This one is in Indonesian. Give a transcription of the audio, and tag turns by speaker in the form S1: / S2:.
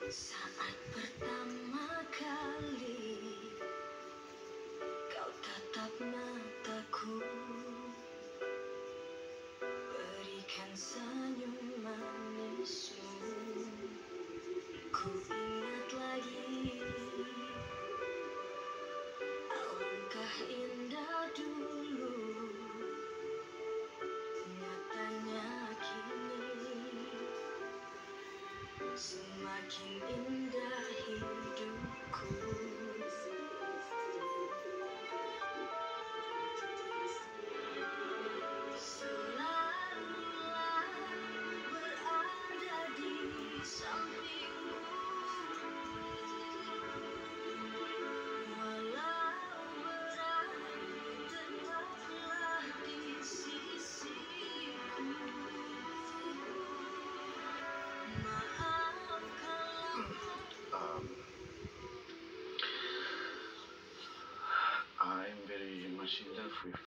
S1: Saat pertama kali kau tatap mataku, berikan senyum manismu. Ku ingat lagi, alangkah indah dulu nyatanya kini. Semakin indah hidupku. Selalulah berada di sampingku, walau berat tetaplah di sisiku. Maaf kalau
S2: I'm very much in love with